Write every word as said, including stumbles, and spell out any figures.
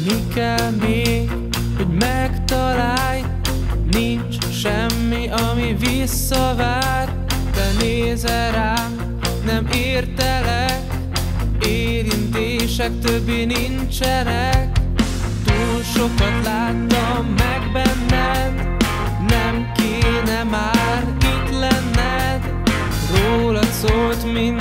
Mi kell még, hogy megtalálj? Nincs semmi, ami visszavár. Te nézel rám, nem értelek, érintések többi nincsenek. Túl sokat láttam meg benned, nem kéne már itt lenned. Rólad szólt minden